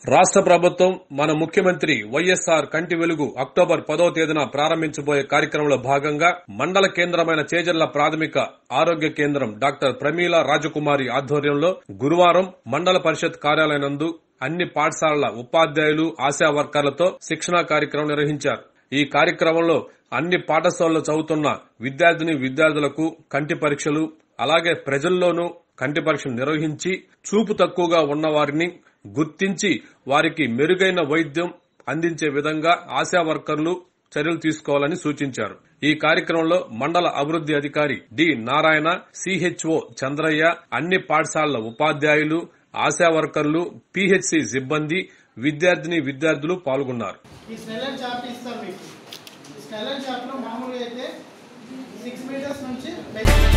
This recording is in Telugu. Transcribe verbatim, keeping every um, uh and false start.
రాష్ట్ర ప్రభుత్వం మన ముఖ్యమంత్రి వైఎస్ఆర్ కంటి వెలుగు అక్టోబర్ పదో తేదీన ప్రారంభించబోయే కార్యక్రమంలో భాగంగా మండల కేంద్రమైన చేజర్ల ప్రాథమిక ఆరోగ్య కేంద్రం డాక్టర్ ప్రమీల రాజకుమారి ఆధ్వర్యంలో గురువారం మండల పరిషత్ కార్యాలయం నందు అన్ని పాఠశాలల ఉపాధ్యాయులు ఆశా వర్కర్లతో శిక్షణా కార్యక్రమం నిర్వహించారు. ఈ కార్యక్రమంలో అన్ని పాఠశాలల్లో చదువుతున్న విద్యార్థిని విద్యార్థులకు కంటి పరీక్షలు, అలాగే ప్రజల్లోనూ కంటి పరీక్షలు నిర్వహించి చూపు తక్కువగా ఉన్న వారిని గుర్తించి వారికి మెరుగైన వైద్యం అందించే విధంగా ఆశా వర్కర్లు చర్యలు తీసుకోవాలని సూచించారు. ఈ కార్యక్రమంలో మండల అభివృద్ది అధికారి డి నారాయణ, సిహెచ్ఓ చంద్రయ్య, అన్ని పాఠశాలల ఉపాధ్యాయులు, ఆశా వర్కర్లు, పిహెచ్సి సిబ్బంది, విద్యార్థిని విద్యార్థులు పాల్గొన్నారు. ఈ స్నెల్లర్ చార్ట్ ఇస్తాం మీకు. ఈ స్నెల్లర్ చార్ట్ లో మామూలుగా అయితే సిక్స్ మీటర్స్ నుంచి